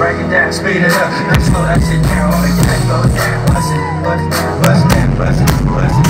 break it down, speed it up, now slow that shit down, all the gas goes down, bust it, bust it, bust it, bust it, bust it.